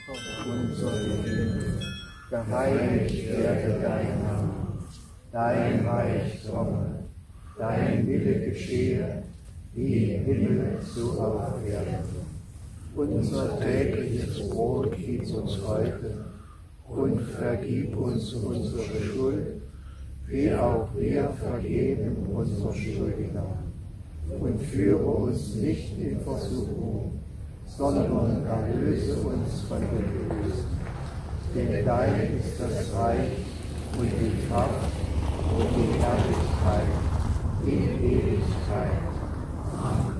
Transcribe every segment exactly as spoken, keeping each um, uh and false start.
unser Leben. Geheiligt werde dein Name, dein Reich komme, dein Wille geschehe, wie im Himmel so auf Erden. Unser tägliches Brot gib uns heute und vergib uns unsere Schuld, wie auch wir vergeben unseren Schuldigern. Und führe uns nicht in Versuchung, sondern erlöse uns von dem Bösen. Denn dein ist das Reich und die Kraft und die Herrlichkeit in Ewigkeit. Amen.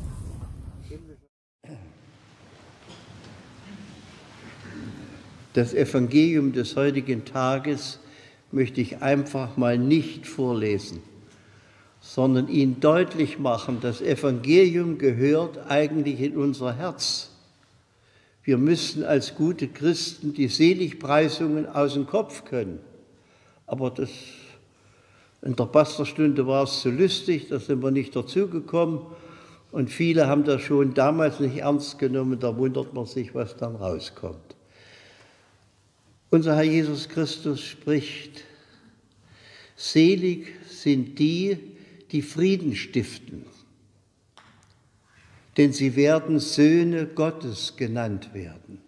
Das Evangelium des heutigen Tages möchte ich einfach mal nicht vorlesen, sondern Ihnen deutlich machen, das Evangelium gehört eigentlich in unser Herz. Wir müssen als gute Christen die Seligpreisungen aus dem Kopf können. Aber das, in der Pastorstunde war es so lustig, da sind wir nicht dazugekommen. Und viele haben das schon damals nicht ernst genommen, da wundert man sich, was dann rauskommt. Unser Herr Jesus Christus spricht: Selig sind die, die Frieden stiften, denn sie werden Söhne Gottes genannt werden.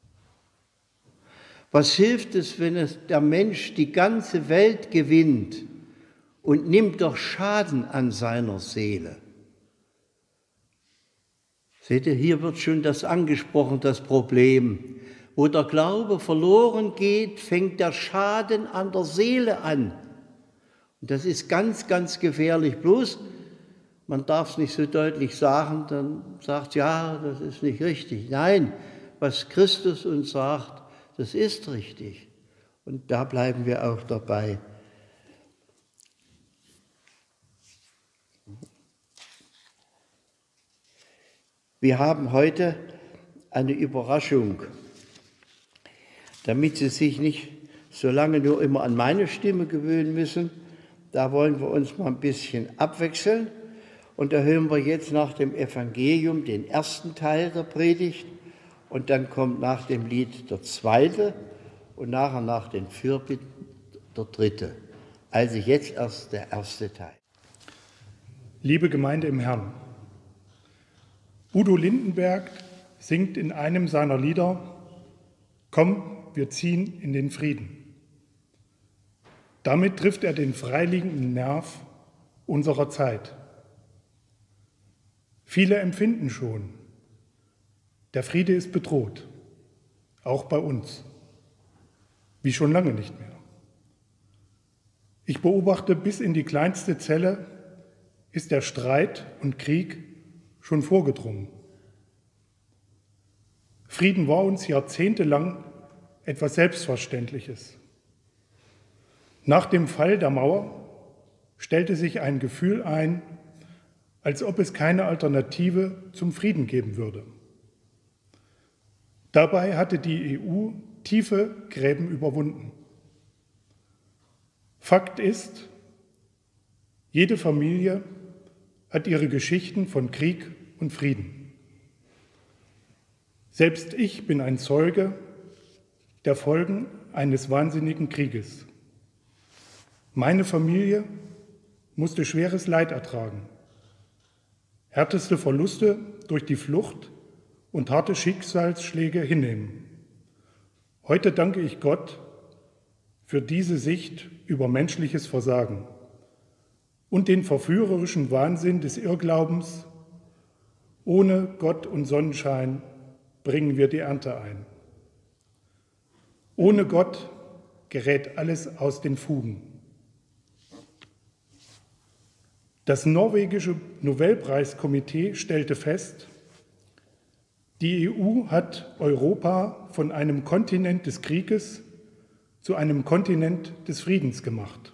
Was hilft es, wenn es der Mensch die ganze Welt gewinnt und nimmt doch Schaden an seiner Seele? Seht ihr, hier wird schon das angesprochen, das Problem. Wo der Glaube verloren geht, fängt der Schaden an der Seele an. Und das ist ganz, ganz gefährlich. Bloß, man darf es nicht so deutlich sagen, dann sagt, ja, das ist nicht richtig. Nein, was Christus uns sagt, das ist richtig. Und da bleiben wir auch dabei. Wir haben heute eine Überraschung, damit Sie sich nicht so lange nur immer an meine Stimme gewöhnen müssen. Da wollen wir uns mal ein bisschen abwechseln. Und da hören wir jetzt nach dem Evangelium den ersten Teil der Predigt. Und dann kommt nach dem Lied der zweite und nachher nach den Fürbitten der dritte. Also jetzt erst der erste Teil. Liebe Gemeinde im Herrn, Udo Lindenberg singt in einem seiner Lieder: Komm, wir ziehen in den Frieden. Damit trifft er den freiliegenden Nerv unserer Zeit. Viele empfinden schon, der Friede ist bedroht, auch bei uns, wie schon lange nicht mehr. Ich beobachte, bis in die kleinste Zelle ist der Streit und Krieg schon vorgedrungen. Frieden war uns jahrzehntelang etwas Selbstverständliches. Nach dem Fall der Mauer stellte sich ein Gefühl ein, als ob es keine Alternative zum Frieden geben würde. Dabei hatte die E U tiefe Gräben überwunden. Fakt ist, jede Familie hat ihre Geschichten von Krieg und Frieden. Selbst ich bin ein Zeuge der Folgen eines wahnsinnigen Krieges. Meine Familie musste schweres Leid ertragen, härteste Verluste durch die Flucht und harte Schicksalsschläge hinnehmen. Heute danke ich Gott für diese Sicht über menschliches Versagen und den verführerischen Wahnsinn des Irrglaubens: Ohne Gott und Sonnenschein bringen wir die Ernte ein. Ohne Gott gerät alles aus den Fugen. Das norwegische Nobelpreiskomitee stellte fest, die E U hat Europa von einem Kontinent des Krieges zu einem Kontinent des Friedens gemacht.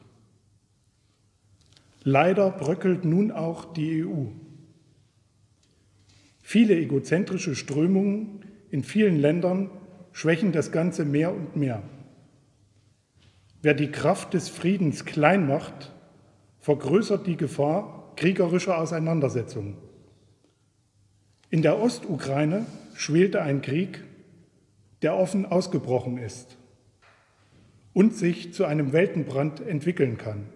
Leider bröckelt nun auch die E U. Viele egozentrische Strömungen in vielen Ländern schwächen das Ganze mehr und mehr. Wer die Kraft des Friedens klein macht, vergrößert die Gefahr kriegerischer Auseinandersetzungen. In der Ostukraine schwelte ein Krieg, der offen ausgebrochen ist und sich zu einem Weltenbrand entwickeln kann.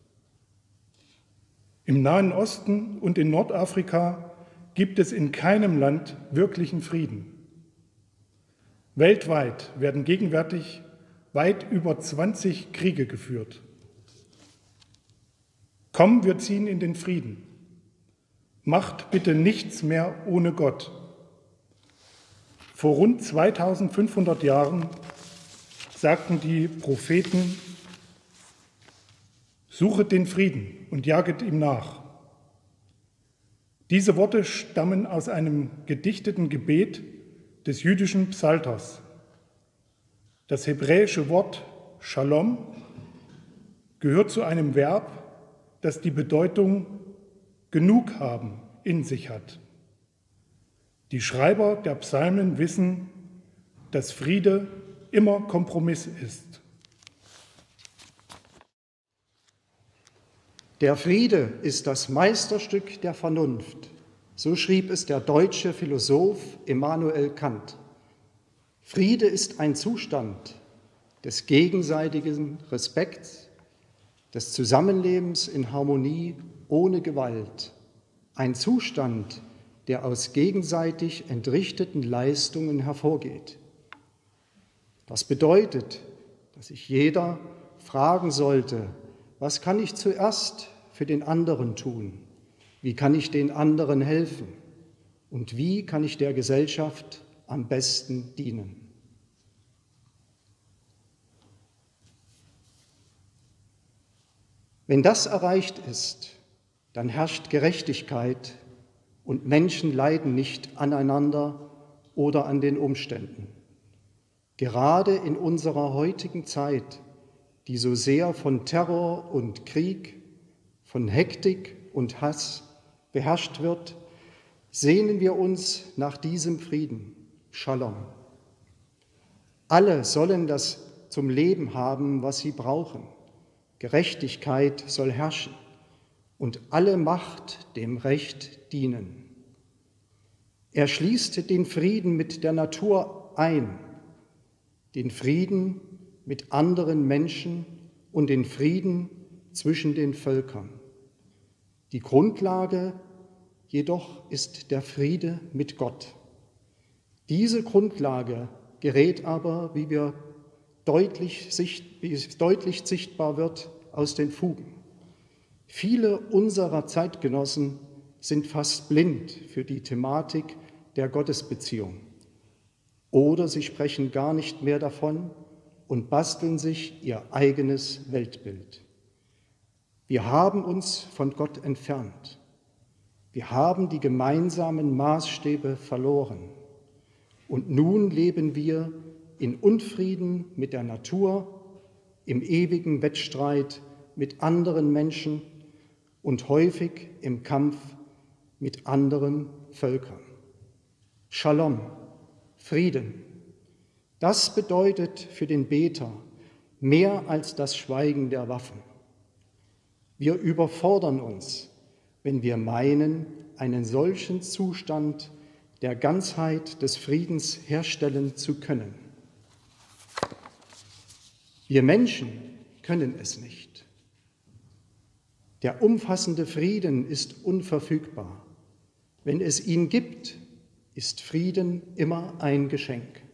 Im Nahen Osten und in Nordafrika gibt es in keinem Land wirklichen Frieden. Weltweit werden gegenwärtig weit über zwanzig Kriege geführt. Komm, wir ziehen in den Frieden. Macht bitte nichts mehr ohne Gott. Vor rund zweitausendfünfhundert Jahren sagten die Propheten: Suchet den Frieden und jaget ihm nach. Diese Worte stammen aus einem gedichteten Gebet des jüdischen Psalters. Das hebräische Wort Shalom gehört zu einem Verb, das die Bedeutung genug haben in sich hat. Die Schreiber der Psalmen wissen, dass Friede immer Kompromiss ist. Der Friede ist das Meisterstück der Vernunft. So schrieb es der deutsche Philosoph Immanuel Kant. Friede ist ein Zustand des gegenseitigen Respekts, des Zusammenlebens in Harmonie ohne Gewalt, ein Zustand, der aus gegenseitig entrichteten Leistungen hervorgeht. Das bedeutet, dass sich jeder fragen sollte: Was kann ich zuerst für den anderen tun? Wie kann ich den anderen helfen? Und wie kann ich der Gesellschaft am besten dienen? Wenn das erreicht ist, dann herrscht Gerechtigkeit und Menschen leiden nicht aneinander oder an den Umständen. Gerade in unserer heutigen Zeit, die so sehr von Terror und Krieg, von Hektik und Hass beherrscht wird, sehnen wir uns nach diesem Frieden, Shalom. Alle sollen das zum Leben haben, was sie brauchen. Gerechtigkeit soll herrschen und alle Macht dem Recht dienen. Er schließt den Frieden mit der Natur ein, den Frieden mit anderen Menschen und den Frieden zwischen den Völkern. Die Grundlage jedoch ist der Friede mit Gott. Diese Grundlage gerät aber, wie wir deutlich, sicht, wie es deutlich sichtbar wird, aus den Fugen. Viele unserer Zeitgenossen sind fast blind für die Thematik der Gottesbeziehung. Oder sie sprechen gar nicht mehr davon und basteln sich ihr eigenes Weltbild. Wir haben uns von Gott entfernt. Wir haben die gemeinsamen Maßstäbe verloren. Und nun leben wir in Unfrieden mit der Natur, im ewigen Wettstreit mit anderen Menschen und häufig im Kampf mit anderen Völkern. Shalom, Frieden, das bedeutet für den Beter mehr als das Schweigen der Waffen. Wir überfordern uns, wenn wir meinen, einen solchen Zustand der Ganzheit des Friedens herstellen zu können. Wir Menschen können es nicht. Der umfassende Frieden ist unverfügbar. Wenn es ihn gibt, ist Frieden immer ein Geschenk.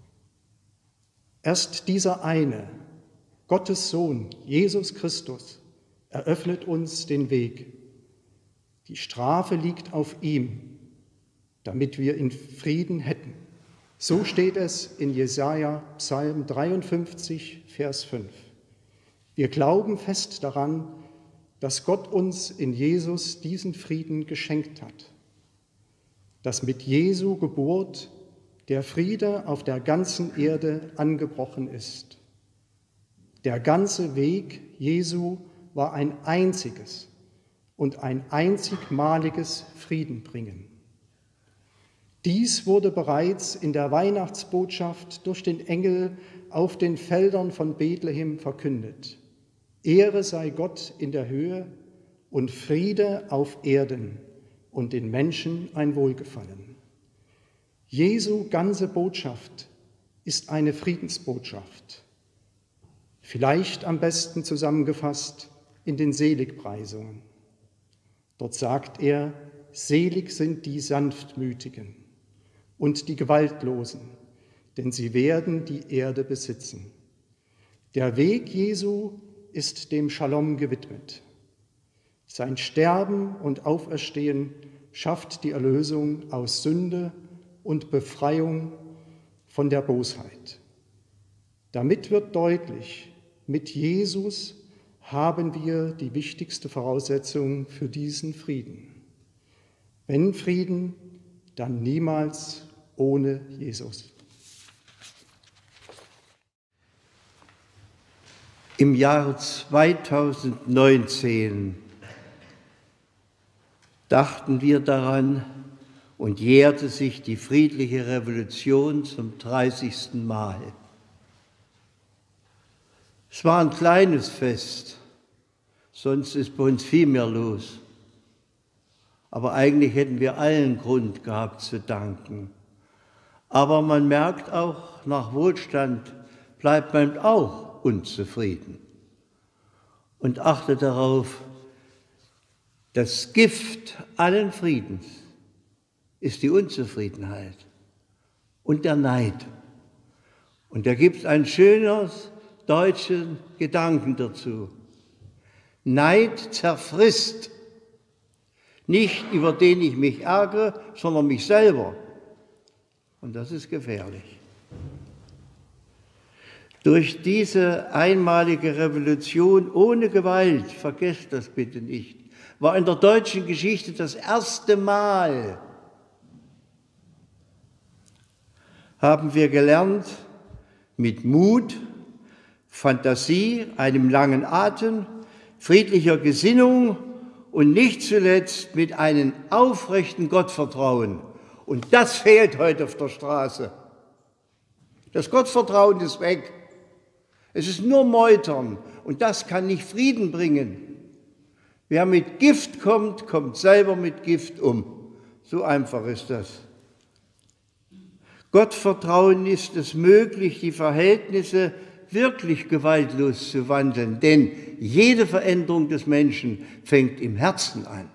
Erst dieser eine, Gottes Sohn, Jesus Christus, eröffnet uns den Weg. Die Strafe liegt auf ihm, damit wir in Frieden hätten. So steht es in Jesaja, Psalm dreiundfünfzig, Vers fünf. Wir glauben fest daran, dass Gott uns in Jesus diesen Frieden geschenkt hat, dass mit Jesu Geburt der Friede auf der ganzen Erde angebrochen ist. Der ganze Weg Jesu war ein einziges und ein einzigmaliges Friedenbringen. Dies wurde bereits in der Weihnachtsbotschaft durch den Engel auf den Feldern von Bethlehem verkündet. Ehre sei Gott in der Höhe und Friede auf Erden und den Menschen ein Wohlgefallen. Jesu ganze Botschaft ist eine Friedensbotschaft, vielleicht am besten zusammengefasst in den Seligpreisungen. Dort sagt er, selig sind die Sanftmütigen und die Gewaltlosen, denn sie werden die Erde besitzen. Der Weg Jesu ist dem Shalom gewidmet. Sein Sterben und Auferstehen schafft die Erlösung aus Sünde und Befreiung von der Bosheit. Damit wird deutlich, mit Jesus haben wir die wichtigste Voraussetzung für diesen Frieden. Wenn Frieden, dann niemals ohne Jesus. Im Jahr zweitausendneunzehn dachten wir daran und jährte sich die friedliche Revolution zum dreißigsten Mal. Es war ein kleines Fest, sonst ist bei uns viel mehr los. Aber eigentlich hätten wir allen Grund gehabt zu danken. Aber man merkt auch, nach Wohlstand bleibt man auch unzufrieden. Und achte darauf, das Gift allen Friedens ist die Unzufriedenheit und der Neid. Und da gibt es ein schönes deutschen Gedanken dazu. Neid zerfrisst, nicht über den ich mich ärgere, sondern mich selber. Und das ist gefährlich. Durch diese einmalige Revolution ohne Gewalt, vergesst das bitte nicht, war in der deutschen Geschichte das erste Mal, haben wir gelernt, mit Mut, Fantasie, einem langen Atem, friedlicher Gesinnung und nicht zuletzt mit einem aufrechten Gottvertrauen. Und das fehlt heute auf der Straße. Das Gottvertrauen ist weg. Es ist nur Meutern und das kann nicht Frieden bringen. Wer mit Gift kommt, kommt selber mit Gift um. So einfach ist das. Gottvertrauen ist es möglich, die Verhältnisse wirklich gewaltlos zu wandeln, denn jede Veränderung des Menschen fängt im Herzen an.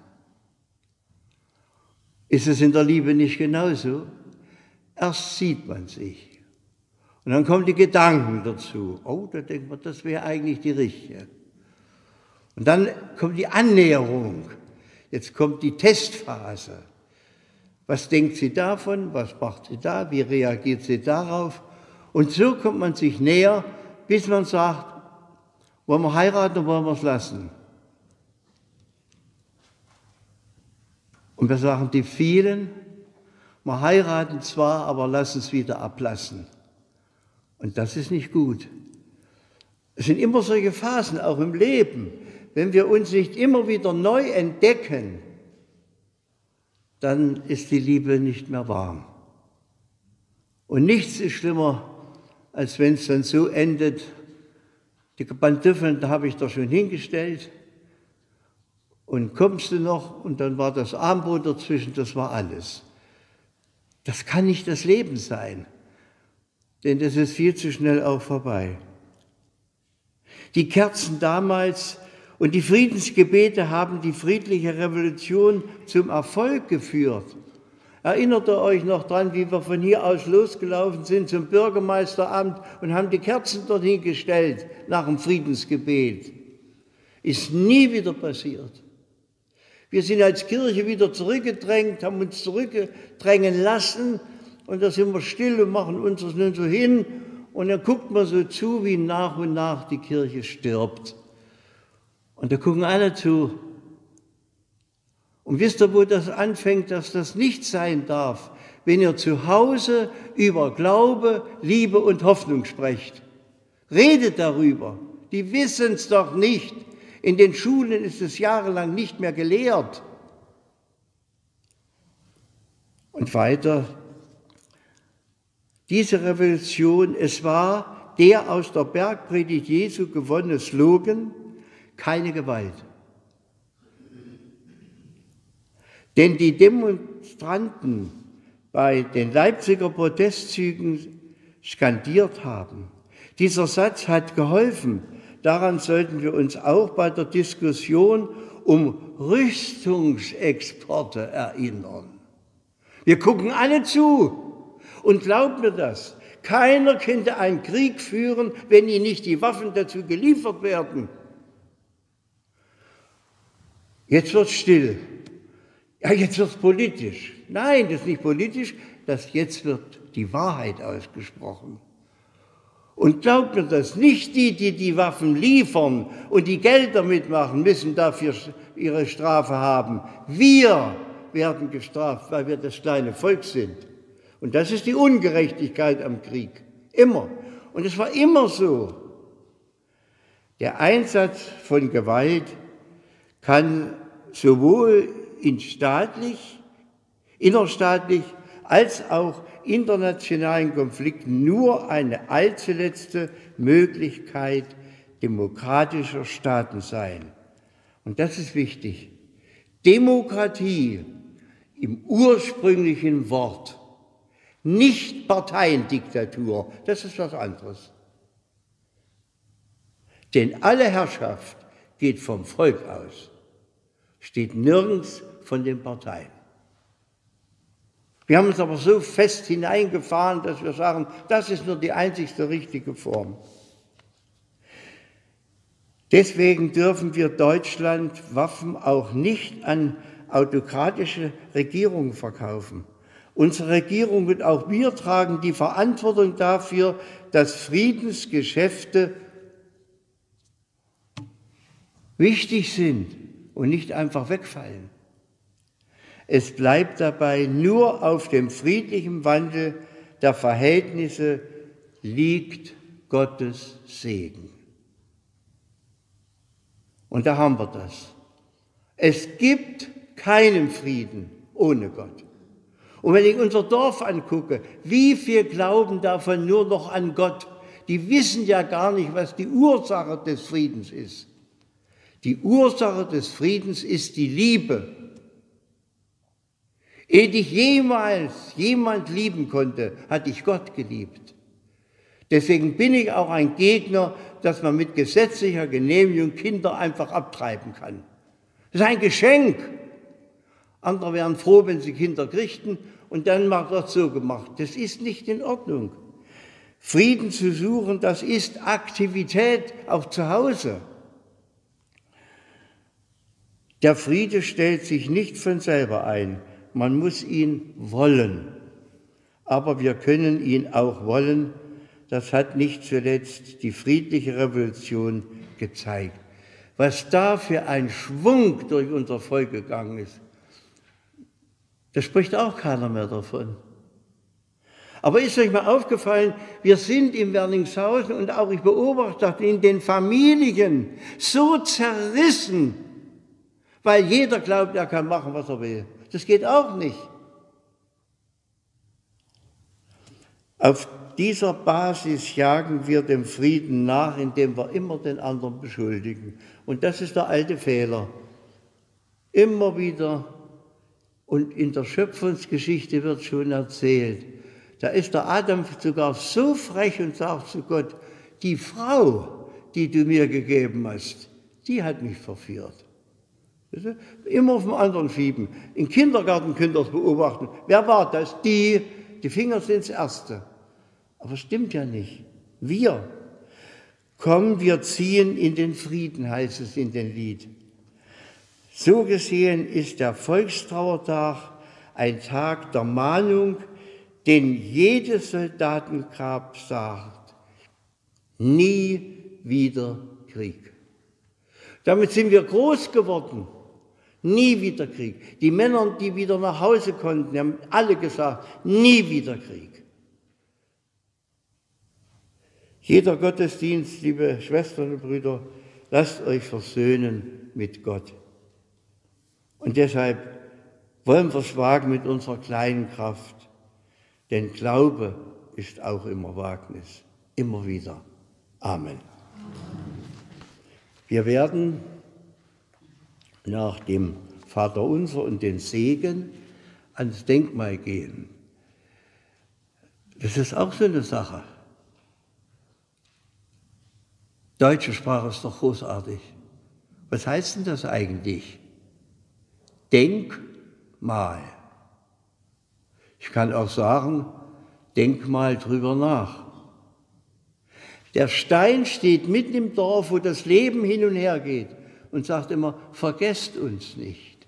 Ist es in der Liebe nicht genauso? Erst sieht man sich und dann kommen die Gedanken dazu. Oh, da denkt man, das wäre eigentlich die richtige. Und dann kommt die Annäherung, jetzt kommt die Testphase. Was denkt sie davon, was macht sie da, wie reagiert sie darauf? Und so kommt man sich näher, bis man sagt, wollen wir heiraten oder wollen wir es lassen? Und wir sagen die vielen, wir heiraten zwar, aber lassen es wieder ablassen. Und das ist nicht gut. Es sind immer solche Phasen, auch im Leben. Wenn wir uns nicht immer wieder neu entdecken, dann ist die Liebe nicht mehr warm. Und nichts ist schlimmer, als wenn es dann so endet, die Pantoffeln, da habe ich doch schon hingestellt und kommst du noch und dann war das Armbrot dazwischen, das war alles. Das kann nicht das Leben sein, denn das ist viel zu schnell auch vorbei. Die Kerzen damals und die Friedensgebete haben die friedliche Revolution zum Erfolg geführt. Erinnert ihr euch noch dran, wie wir von hier aus losgelaufen sind zum Bürgermeisteramt und haben die Kerzen dorthin gestellt nach dem Friedensgebet? Ist nie wieder passiert. Wir sind als Kirche wieder zurückgedrängt, haben uns zurückdrängen lassen und da sind wir still und machen uns das nun so hin und dann guckt man so zu, wie nach und nach die Kirche stirbt. Und da gucken alle zu. Und wisst ihr, wo das anfängt, dass das nicht sein darf, wenn ihr zu Hause über Glaube, Liebe und Hoffnung sprecht? Redet darüber. Die wissen es doch nicht. In den Schulen ist es jahrelang nicht mehr gelehrt. Und weiter. Diese Revolution, es war der aus der Bergpredigt Jesu gewonnene Slogan, keine Gewalt. Denn die Demonstranten bei den Leipziger Protestzügen skandiert haben. Dieser Satz hat geholfen. Daran sollten wir uns auch bei der Diskussion um Rüstungsexporte erinnern. Wir gucken alle zu und glaubt mir das. Keiner könnte einen Krieg führen, wenn ihm nicht die Waffen dazu geliefert werden. Jetzt wird es still. Ja, jetzt wird es politisch. Nein, das ist nicht politisch, das jetzt wird die Wahrheit ausgesprochen. Und glaubt mir das, nicht die, die die Waffen liefern und die Geld damit machen, müssen dafür ihre Strafe haben. Wir werden gestraft, weil wir das kleine Volk sind. Und das ist die Ungerechtigkeit am Krieg. Immer. Und es war immer so. Der Einsatz von Gewalt kann sowohl in staatlich, innerstaatlich als auch internationalen Konflikten nur eine allzu letzte Möglichkeit demokratischer Staaten sein. Und das ist wichtig. Demokratie im ursprünglichen Wort, nicht Parteiendiktatur, das ist was anderes. Denn alle Herrschaft geht vom Volk aus, steht nirgends von den Parteien. Wir haben uns aber so fest hineingefahren, dass wir sagen, das ist nur die einzigste richtige Form. Deswegen dürfen wir Deutschland Waffen auch nicht an autokratische Regierungen verkaufen. Unsere Regierung und auch wir tragen die Verantwortung dafür, dass Friedensgeschäfte wichtig sind und nicht einfach wegfallen. Es bleibt dabei, nur auf dem friedlichen Wandel der Verhältnisse liegt Gottes Segen. Und da haben wir das. Es gibt keinen Frieden ohne Gott. Und wenn ich unser Dorf angucke, wie viel glauben davon nur noch an Gott? Die wissen ja gar nicht, was die Ursache des Friedens ist. Die Ursache des Friedens ist die Liebe. Ehe dich jemals jemand lieben konnte, hat dich Gott geliebt. Deswegen bin ich auch ein Gegner, dass man mit gesetzlicher Genehmigung Kinder einfach abtreiben kann. Das ist ein Geschenk. Andere wären froh, wenn sie Kinder kriegten und dann mal Gott so gemacht. Das ist nicht in Ordnung. Frieden zu suchen, das ist Aktivität auch zu Hause. Der Friede stellt sich nicht von selber ein. Man muss ihn wollen. Aber wir können ihn auch wollen. Das hat nicht zuletzt die friedliche Revolution gezeigt. Was da für ein Schwung durch unser Volk gegangen ist, da spricht auch keiner mehr davon. Aber ist euch mal aufgefallen, wir sind in Werlingshausen und auch ich beobachte in den Familien so zerrissen, weil jeder glaubt, er kann machen, was er will. Das geht auch nicht. Auf dieser Basis jagen wir dem Frieden nach, indem wir immer den anderen beschuldigen. Und das ist der alte Fehler. Immer wieder, und in der Schöpfungsgeschichte wird schon erzählt, da ist der Adam sogar so frech und sagt zu Gott, die Frau, die du mir gegeben hast, die hat mich verführt. Immer auf den anderen schieben. Im Kindergarten könnt ihr das beobachten. Wer war das? Die, die Finger sind das Erste. Aber stimmt ja nicht. Wir. Komm, wir ziehen in den Frieden, heißt es in dem Lied. So gesehen ist der Volkstrauertag ein Tag der Mahnung, den jedes Soldatengrab sagt, nie wieder Krieg. Damit sind wir groß geworden. Nie wieder Krieg. Die Männer, die wieder nach Hause konnten, haben alle gesagt, nie wieder Krieg. Jeder Gottesdienst, liebe Schwestern und Brüder, lasst euch versöhnen mit Gott. Und deshalb wollen wir es wagen mit unserer kleinen Kraft. Denn Glaube ist auch immer Wagnis. Immer wieder. Amen. Wir werden nach dem Vaterunser und den Segen ans Denkmal gehen. Das ist auch so eine Sache. Deutsche Sprache ist doch großartig. Was heißt denn das eigentlich? Denkmal. Ich kann auch sagen, denk mal drüber nach. Der Stein steht mitten im Dorf, wo das Leben hin und her geht und sagt immer, vergesst uns nicht.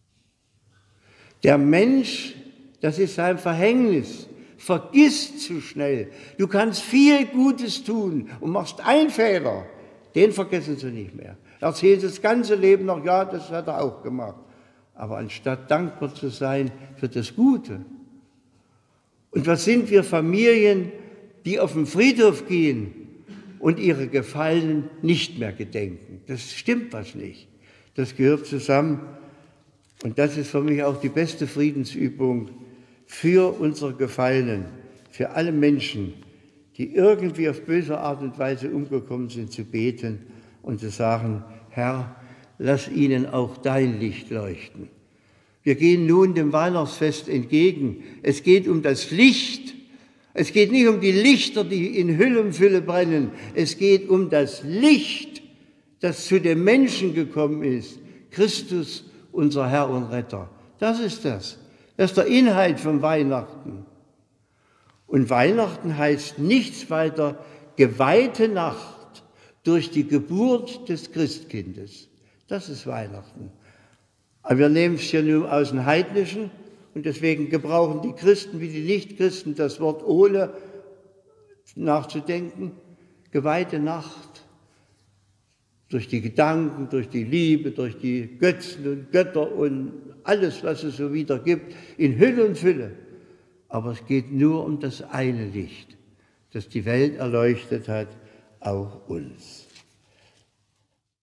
Der Mensch, das ist sein Verhängnis, vergisst zu schnell. Du kannst viel Gutes tun und machst einen Fehler, den vergessen sie nicht mehr. Erzählen sie das ganze Leben noch, ja, das hat er auch gemacht. Aber anstatt dankbar zu sein für das Gute. Und was sind wir Familien, die auf den Friedhof gehen und ihre Gefallenen nicht mehr gedenken? Das stimmt was nicht. Das gehört zusammen. Und das ist für mich auch die beste Friedensübung für unsere Gefallenen, für alle Menschen, die irgendwie auf böse Art und Weise umgekommen sind, zu beten und zu sagen, Herr, lass ihnen auch dein Licht leuchten. Wir gehen nun dem Weihnachtsfest entgegen. Es geht um das Licht. Es geht nicht um die Lichter, die in Hüllenfülle brennen. Es geht um das Licht, das zu den Menschen gekommen ist. Christus, unser Herr und Retter. Das ist das. Das ist der Inhalt von Weihnachten. Und Weihnachten heißt nichts weiter geweihte Nacht durch die Geburt des Christkindes. Das ist Weihnachten. Aber wir nehmen es ja nur aus dem Heidnischen und deswegen gebrauchen die Christen wie die Nichtchristen das Wort ohne nachzudenken. Geweihte Nacht durch die Gedanken, durch die Liebe, durch die Götzen und Götter und alles, was es so wieder gibt, in Hülle und Fülle. Aber es geht nur um das eine Licht, das die Welt erleuchtet hat, auch uns.